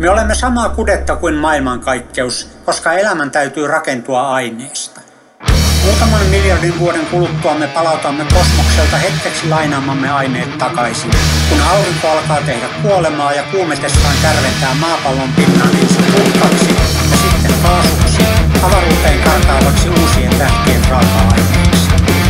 Me olemme samaa kudetta kuin maailmankaikkeus, koska elämän täytyy rakentua aineesta. Muutaman miljardin vuoden kuluttua me palautamme kosmokselta hetkeksi lainaamamme aineet takaisin, kun aurinko alkaa tehdä kuolemaa ja kuumetessaan kärventää maapallon pinnan ensin tuhkaksi ja sitten kaasuksi, avaruuteen karkaavaksi uusien tähtien raaka-aineeksi.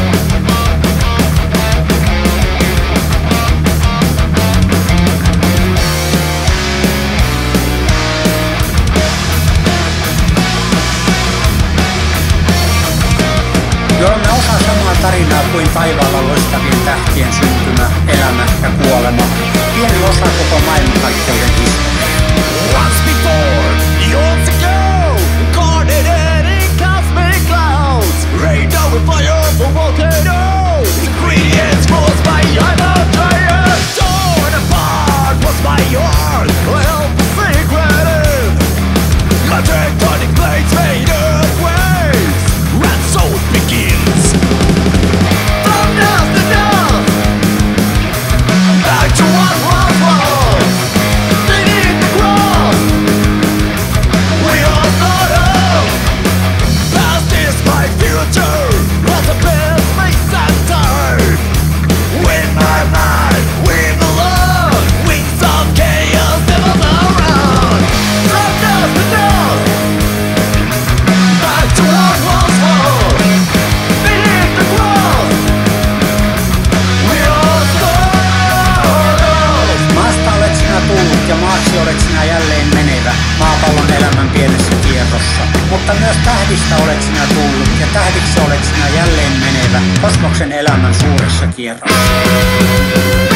Me olemme osa samaa tarinaa kuin taivaalla loistavien tähtien syntymä, elämä ja kuolema. Pieni osa koko maailmankaikkeuden historiaa. Once before, years ago, guarded in cosmic clouds, rained over fire for volcanoes. Ingredients rose by iron giants, torn apart was my heart. I held the secret in a tectonic plates made of waves. Red soul begins from dust to dust, back to what was lost. Beneath the cross, we all thought of past is my future, as a best space and time. With my mind, we belong. Wings of chaos never around. From dust to dust, back to what was lost. Beneath the cross, we all thought of. Maasta olet sinä tullut ja maaksi olet sinä jälleen menevä, maapallon elämän pienessä kierrossa. Mutta myös tähdistä olet sinä tullut ja tähdiksi olet sinä jälleen menevä, kosmoksen elämän suuressa kierrossa.